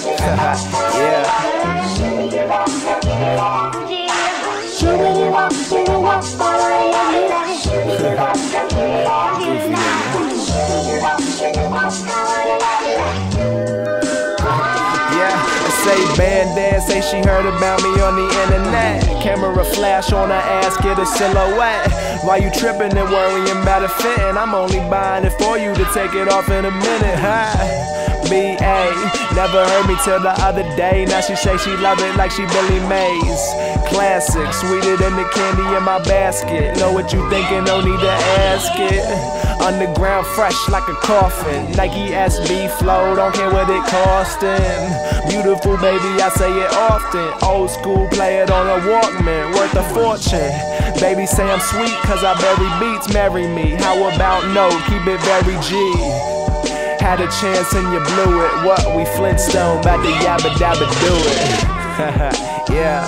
Say Bandana, say she heard about me on the internet. Camera flash on her ass, get a silhouette. Why you trippin' and worrying about a fittin'? I'm only buying it for you to take it off in a minute, huh? B.A. Never heard me till the other day. Now she say she love it like she Billy Mays. Classic, sweeter than the candy in my basket. Know what you thinking, no need to ask it. Underground fresh like a coffin. Nike SB flow, don't care what it costin'. Beautiful baby, I say it often. Old school, play it on a Walkman, worth a fortune. Baby say I'm sweet cause I bury beats, marry me. How about no, keep it very G. Had a chance and you blew it. What, we flintstoned, bout to yabba dabba do it. Yeah.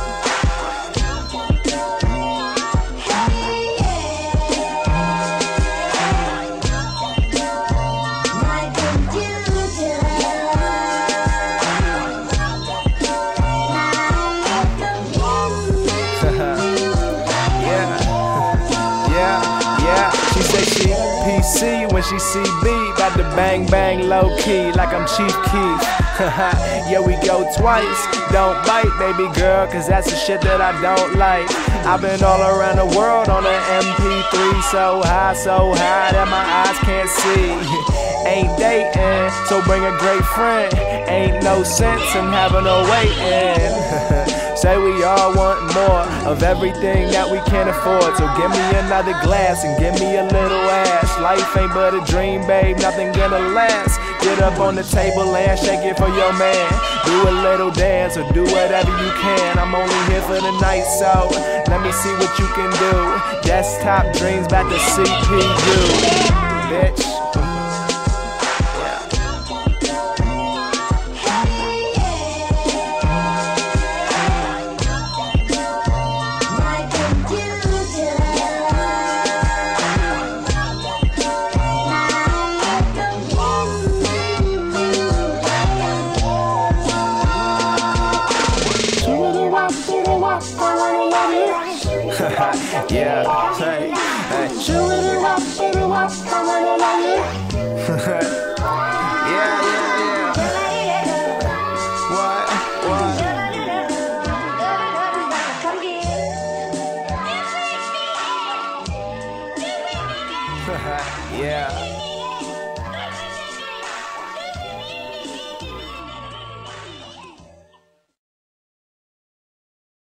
She say she PC when she see B, bout to bang bang low key like I'm Chief Keef. Yeah, we go twice, don't bite baby girl, cause that's the shit that I don't like. I've been all around the world on an MP3, so high that my eyes can't see. Ain't dating, so bring a great friend. Ain't no sense in having her waiting. Say we all want more of everything that we can't afford. So give me another glass and give me a little ass. Life ain't but a dream, babe, nothing gonna last. Get up on the table and shake it for your man. Do a little dance or do whatever you can. I'm only here for the night, so let me see what you can do. Desktop dreams back to CPU, bitch. Yeah, hey, hey.